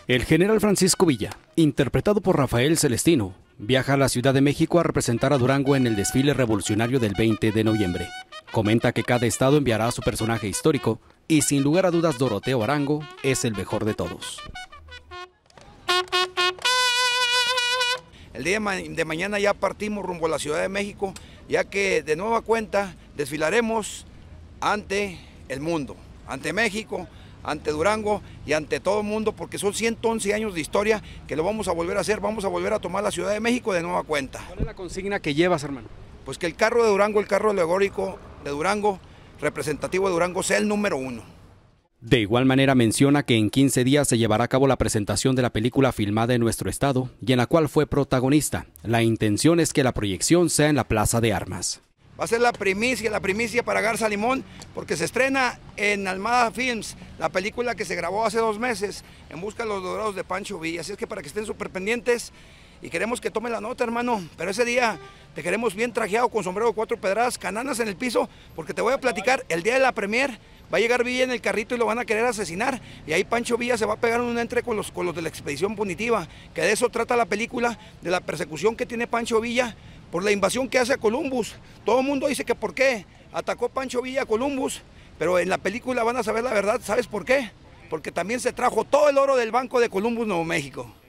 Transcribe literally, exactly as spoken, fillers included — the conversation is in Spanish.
El general Francisco Villa, interpretado por Rafael Celestino, viaja a la Ciudad de México a representar a Durango en el desfile revolucionario del veinte de noviembre. Comenta que cada estado enviará a su personaje histórico y sin lugar a dudas Doroteo Arango es el mejor de todos. El día de mañana ya partimos rumbo a la Ciudad de México, ya que de nueva cuenta desfilaremos ante el mundo, ante México, ante Durango y ante todo el mundo, porque son ciento once años de historia que lo vamos a volver a hacer, vamos a volver a tomar la Ciudad de México de nueva cuenta. ¿Cuál es la consigna que llevas, hermano? Pues que el carro de Durango, el carro alegórico de Durango, representativo de Durango, sea el número uno. De igual manera menciona que en quince días se llevará a cabo la presentación de la película filmada en nuestro estado y en la cual fue protagonista. La intención es que la proyección sea en la Plaza de Armas. Va a ser la primicia, la primicia para Garza Limón, porque se estrena en Almada Films, la película que se grabó hace dos meses, En busca de los dorados de Pancho Villa. Así es que para que estén súper pendientes y queremos que tomen la nota, hermano. Pero ese día te queremos bien trajeado, con sombrero de cuatro pedradas, cananas en el piso, porque te voy a platicar, el día de la premier va a llegar Villa en el carrito y lo van a querer asesinar. Y ahí Pancho Villa se va a pegar un entre con los, con los de la expedición punitiva, que de eso trata la película, de la persecución que tiene Pancho Villa por la invasión que hace a Columbus. Todo el mundo dice que por qué atacó Pancho Villa a Columbus, pero en la película van a saber la verdad. ¿Sabes por qué? Porque también se trajo todo el oro del Banco de Columbus, Nuevo México.